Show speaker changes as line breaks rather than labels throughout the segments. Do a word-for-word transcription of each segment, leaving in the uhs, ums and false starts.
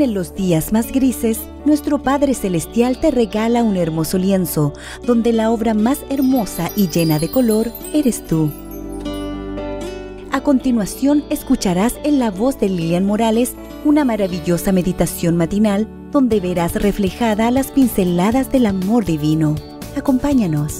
en los días más grises, nuestro Padre Celestial te regala un hermoso lienzo, donde la obra más hermosa y llena de color eres tú. A continuación, escucharás en la voz de Lilian Morales una maravillosa meditación matinal, donde verás reflejada las pinceladas del amor divino. Acompáñanos.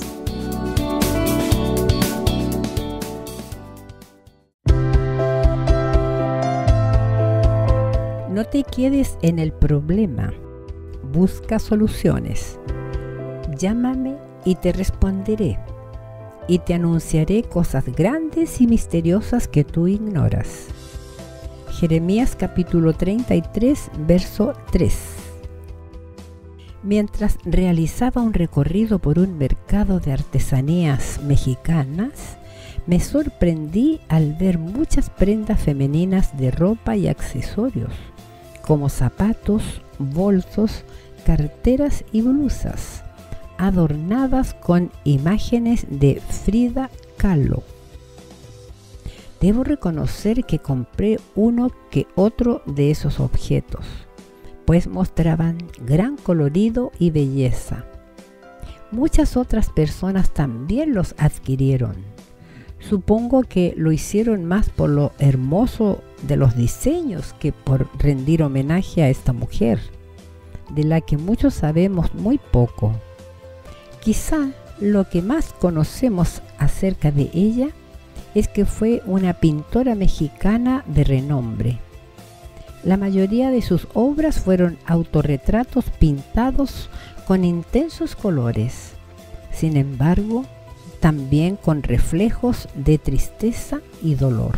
No te quedes en el problema, busca soluciones. Llámame y te responderé, y te anunciaré cosas grandes y misteriosas que tú ignoras. Jeremías capítulo treinta y tres, verso tres. Mientras realizaba un recorrido por un mercado de artesanías mexicanas, me sorprendí al ver muchas prendas femeninas de ropa y accesorios, como zapatos, bolsos, carteras y blusas, adornadas con imágenes de Frida Kahlo. Debo reconocer que compré uno que otro de esos objetos, pues mostraban gran colorido y belleza. Muchas otras personas también los adquirieron. Supongo que lo hicieron más por lo hermoso de los diseños que por rendir homenaje a esta mujer, de la que muchos sabemos muy poco. Quizá lo que más conocemos acerca de ella es que fue una pintora mexicana de renombre. La mayoría de sus obras fueron autorretratos pintados con intensos colores. Sin embargo, también con reflejos de tristeza y dolor.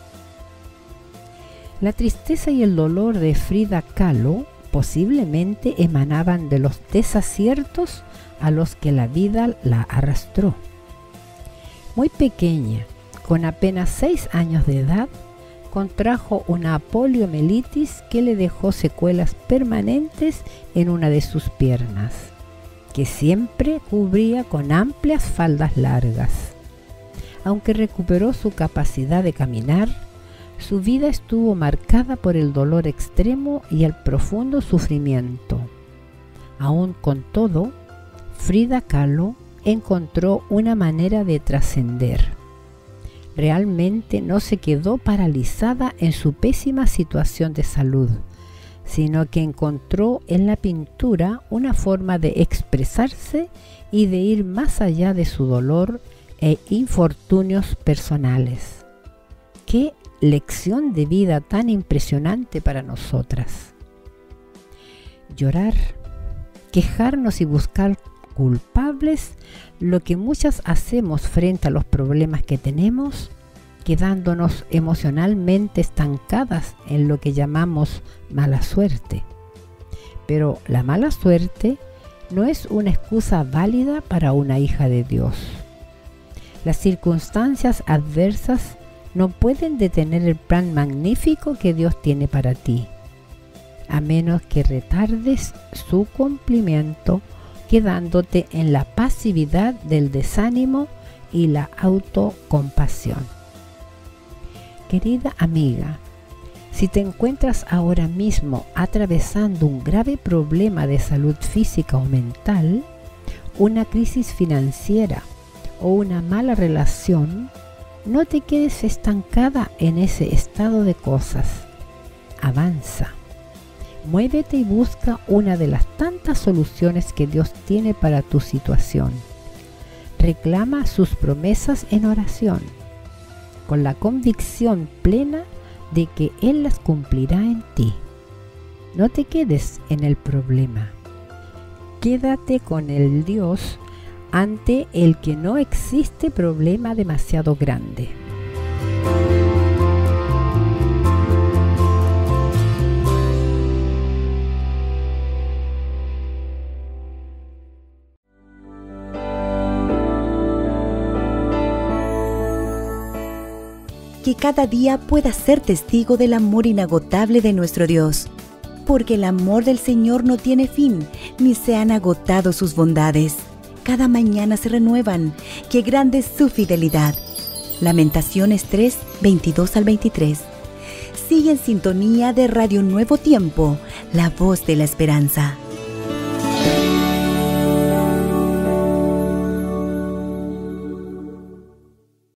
La tristeza y el dolor de Frida Kahlo posiblemente emanaban de los desaciertos a los que la vida la arrastró. Muy pequeña, con apenas seis años de edad, contrajo una poliomielitis que le dejó secuelas permanentes en una de sus piernas, que siempre cubría con amplias faldas largas. Aunque recuperó su capacidad de caminar, su vida estuvo marcada por el dolor extremo y el profundo sufrimiento. Aún con todo, Frida Kahlo encontró una manera de trascender. Realmente no se quedó paralizada en su pésima situación de salud, sino que encontró en la pintura una forma de expresarse y de ir más allá de su dolor e infortunios personales. ¡Qué lección de vida tan impresionante para nosotras! Llorar, quejarnos y buscar culpables, lo que muchas hacemos frente a los problemas que tenemos, quedándonos emocionalmente estancadas en lo que llamamos mala suerte. Pero la mala suerte no es una excusa válida para una hija de Dios. Las circunstancias adversas no pueden detener el plan magnífico que Dios tiene para ti, a menos que retardes su cumplimiento, quedándote en la pasividad del desánimo y la autocompasión. Querida amiga, si te encuentras ahora mismo atravesando un grave problema de salud física o mental, una crisis financiera o una mala relación, no te quedes estancada en ese estado de cosas. Avanza. Muévete y busca una de las tantas soluciones que Dios tiene para tu situación. Reclama sus promesas en oración, con la convicción plena de que Él las cumplirá en ti. No te quedes en el problema. Quédate con el Dios ante el que no existe problema demasiado grande.
Que cada día puedas ser testigo del amor inagotable de nuestro Dios, porque el amor del Señor no tiene fin, ni se han agotado sus bondades. Cada mañana se renuevan, qué grande es su fidelidad. Lamentaciones tres, veintidós al veintitrés. Sigue en sintonía de Radio Nuevo Tiempo, la voz de la esperanza.